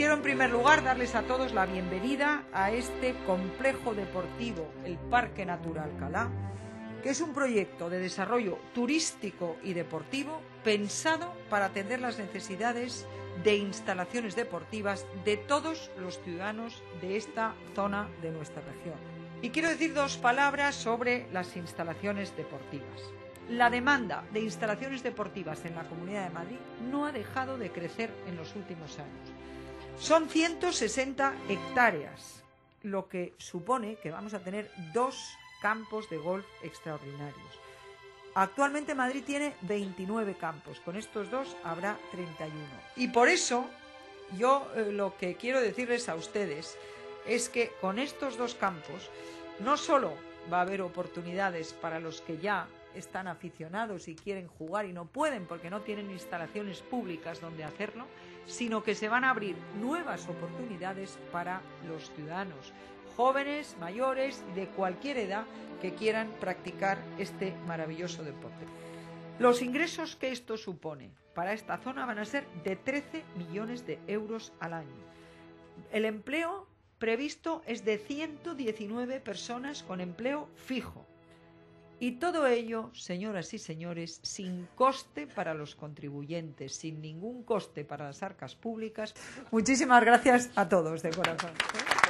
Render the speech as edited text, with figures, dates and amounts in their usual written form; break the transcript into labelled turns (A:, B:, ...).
A: quiero en primer lugar darles a todos la bienvenida a este complejo deportivo, el Parque Natural Calá, que es un proyecto de desarrollo turístico y deportivo pensado para atender las necesidades de instalaciones deportivas de todos los ciudadanos de esta zona de nuestra región. Y quiero decir dos palabras sobre las instalaciones deportivas. La demanda de instalaciones deportivas en la Comunidad de Madrid no ha dejado de crecer en los últimos años. Son 160 hectáreas, lo que supone que vamos a tener 2 campos de golf extraordinarios. Actualmente Madrid tiene 29 campos, con estos 2 habrá 31. Y por eso yo lo que quiero decirles a ustedes es que con estos 2 campos no solo va a haber oportunidades para los que ya están aficionados y quieren jugar y no pueden porque no tienen instalaciones públicas donde hacerlo, sino que se van a abrir nuevas oportunidades para los ciudadanos, jóvenes, mayores y de cualquier edad que quieran practicar este maravilloso deporte. Los ingresos que esto supone para esta zona van a ser de 13 millones de euros al año. El empleo previsto es de 119 personas con empleo fijo. Y todo ello, señoras y señores, sin coste para los contribuyentes, sin ningún coste para las arcas públicas. Muchísimas gracias a todos de corazón.